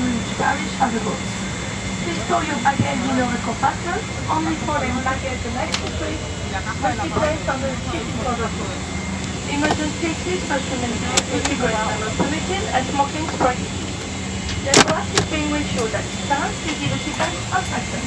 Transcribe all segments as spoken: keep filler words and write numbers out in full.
reach Paris as a boat. Please store your baggage in your compartment. Only foreign baggage and accessories must be placed on the seating cover. Emergency exits must remain seated, cigarettes are not permitted, and smoking is prohibited. The aircraft is being reassured at this time. Please leave the seatbelts unfastened.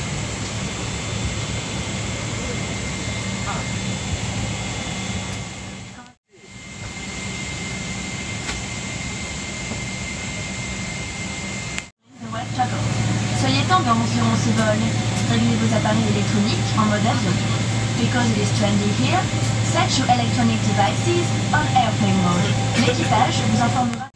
Soyez tendance durant ce vol. Réglez vos appareils électroniques en mode avion. Because it is trendy here, set your electronic devices on airplane mode. L'équipage vous informera.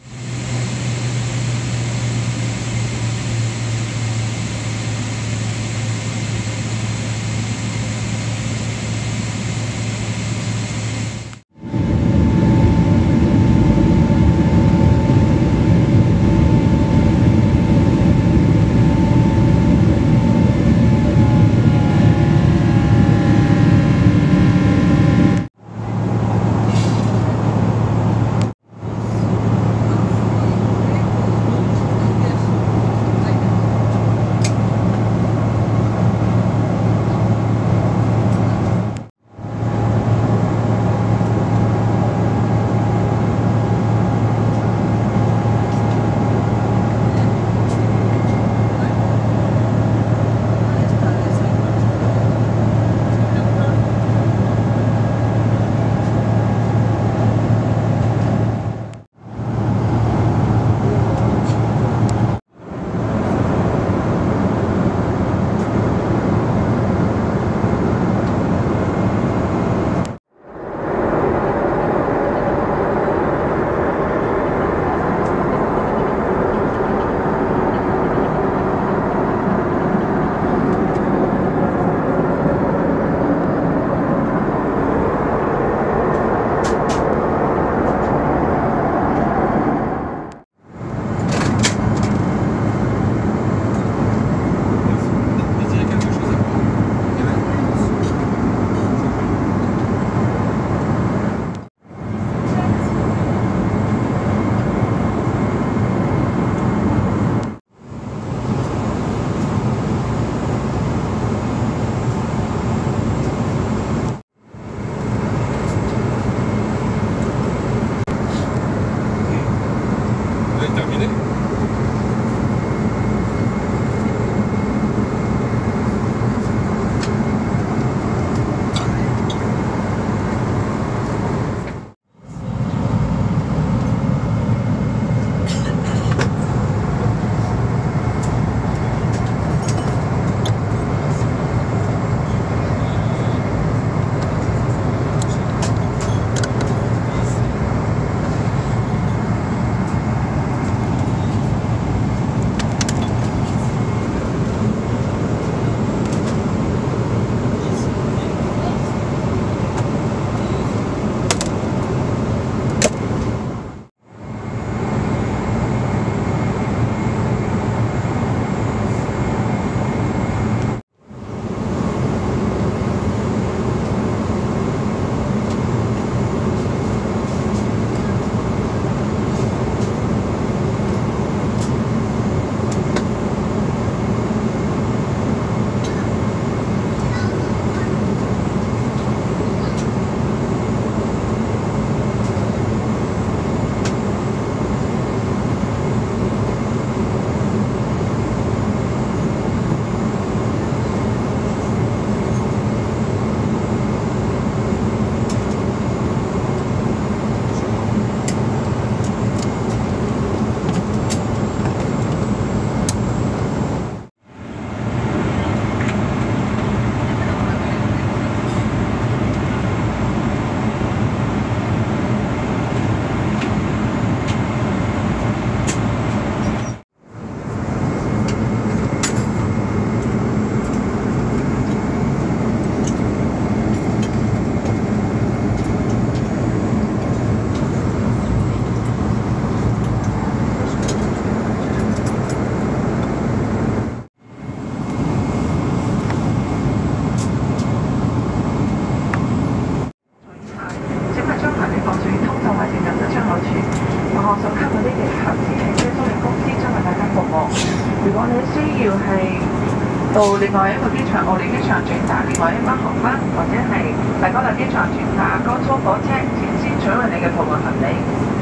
如果你需要係到另外一個機場，奧利機場轉搭另外一班航班，或者係大高樓機場轉搭高速火車前先取回你嘅托運行李。